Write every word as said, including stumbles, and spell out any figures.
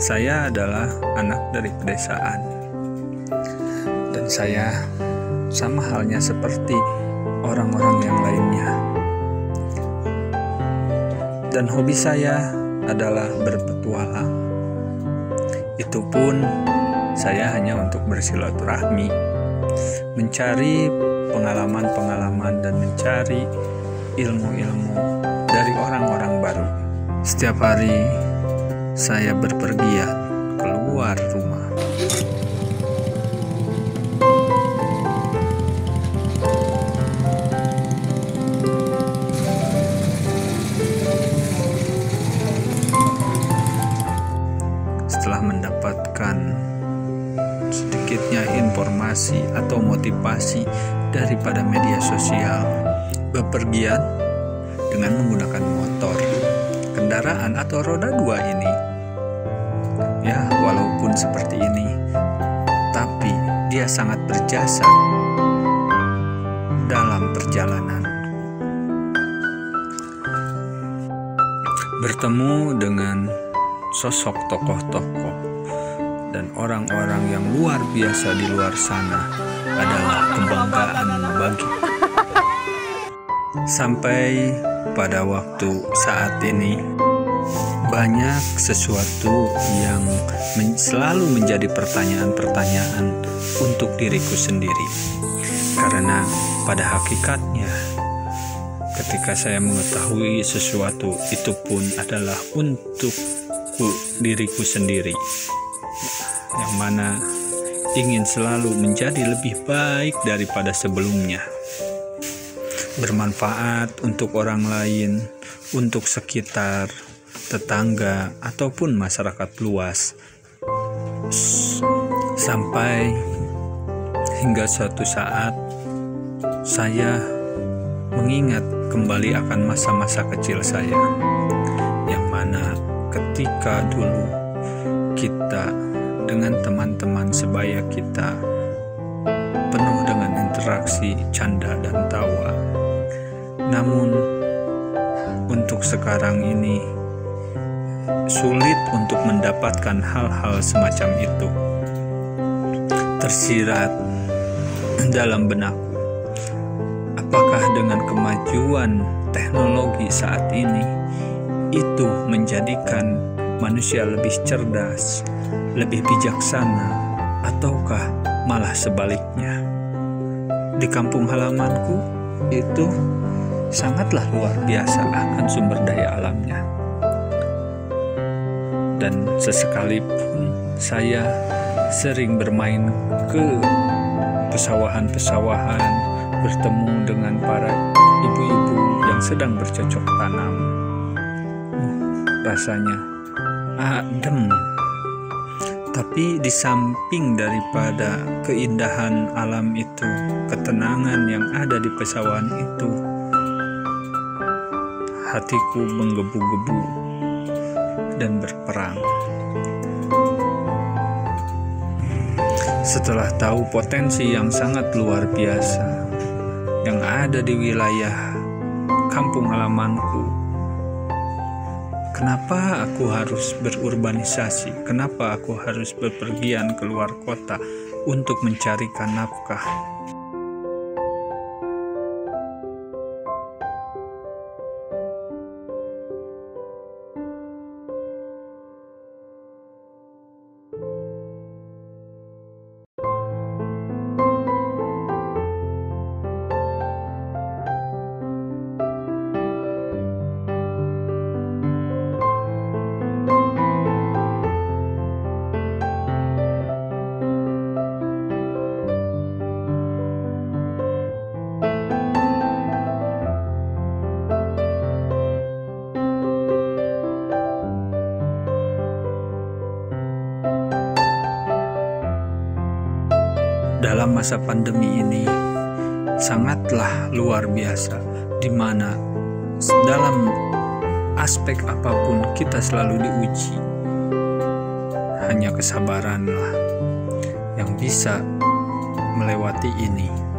Saya adalah anak dari pedesaan, dan saya sama halnya seperti orang-orang yang lainnya. Dan hobi saya adalah berpetualang. Itu pun saya hanya untuk bersilaturahmi, mencari pengalaman-pengalaman dan mencari ilmu-ilmu dari orang-orang baru. Setiap hari saya berpergian keluar rumah. Setelah mendapatkan sedikitnya informasi atau motivasi daripada media sosial, bepergian dengan menggunakan motor, kendaraan atau roda dua ini. Ya, walaupun seperti ini, tapi dia sangat berjasa dalam perjalanan. Bertemu dengan sosok tokoh-tokoh dan orang-orang yang luar biasa di luar sana adalah kebanggaan bagi. Sampai pada waktu saat ini, banyak sesuatu yang men- selalu menjadi pertanyaan-pertanyaan untuk diriku sendiri. Karena pada hakikatnya, ketika saya mengetahui sesuatu, itu pun adalah untuk diriku sendiri, yang mana ingin selalu menjadi lebih baik daripada sebelumnya, bermanfaat untuk orang lain, untuk sekitar, tetangga, ataupun masyarakat luas. Sampai hingga suatu saat saya mengingat kembali akan masa-masa kecil saya, yang mana ketika dulu kita dengan teman-teman sebaya kita penuh dengan interaksi, canda dan tawa. Namun untuk sekarang ini sulit untuk mendapatkan hal-hal semacam itu tersirat dalam benakku. Apakah dengan kemajuan teknologi saat ini itu menjadikan manusia lebih cerdas, lebih bijaksana, ataukah malah sebaliknya? Di kampung halamanku itu sangatlah luar biasa akan sumber daya alamnya. Dan sesekalipun saya sering bermain ke pesawahan-pesawahan, bertemu dengan para ibu-ibu yang sedang bercocok tanam. Rasanya adem. Tapi di samping daripada keindahan alam itu, ketenangan yang ada di pesawahan itu, hatiku menggebu-gebu dan berperang. Setelah tahu potensi yang sangat luar biasa yang ada di wilayah kampung halamanku, kenapa aku harus berurbanisasi? Kenapa aku harus berpergian keluar kota untuk mencarikan nafkah? Dalam masa pandemi ini sangatlah luar biasa, di mana dalam aspek apapun kita selalu diuji. Hanya kesabaranlah yang bisa melewati ini.